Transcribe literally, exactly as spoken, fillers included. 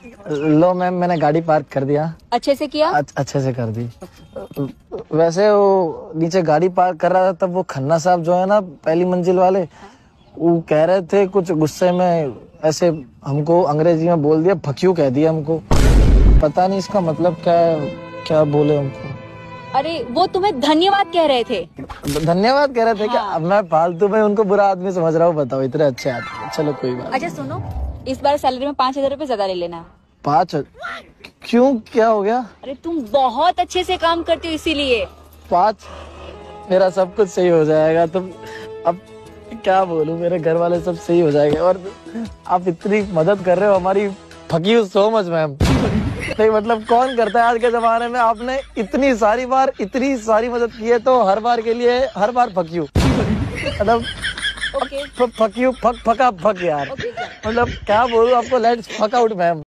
लो ma'am, मैंने गाड़ी park कर दिया। अच्छे से किया? अच, अच्छे से कर दी। वैसे वो नीचे गाड़ी पार्क कर रहा था, तब वो खन्ना साहब जो है ना पहली मंजिल वाले, वो कह रहे थे कुछ गुस्से में, ऐसे हमको अंग्रेजी में बोल दिया, फक्यू कह दिया हमको। पता नहीं इसका मतलब क्या है, क्या बोले हमको। अरे वो तुम्हें धन्यवाद कह रहे थे। धन्यवाद कह रहे थे? हाँ। क्या अब मैं फालतू में उनको बुरा आदमी समझ रहा हूँ? बताओ, इतने अच्छे आदमी। चलो कोई बात। अच्छा सुनो, इस बार सैलरी में पाँच हजार रूपए ज्यादा ले लेना। पाँच? क्यों, क्या हो गया? अरे तुम बहुत अच्छे से काम करते हो इसीलिए। पाँच? मेरा सब कुछ सही हो जाएगा। तुम अब क्या बोलूं, मेरे घर वाले सब सही हो जाएंगे। और आप इतनी मदद कर रहे हो हमारी, thank you so much ma'am. नहीं मतलब कौन करता है आज के जमाने में? आपने इतनी सारी बार इतनी सारी मदद की है, तो हर बार के लिए हर बार फक यू। मतलब फक यू, फक फका फक यार। मतलब क्या बोलूं आपको, लेट्स फक आउट मैम।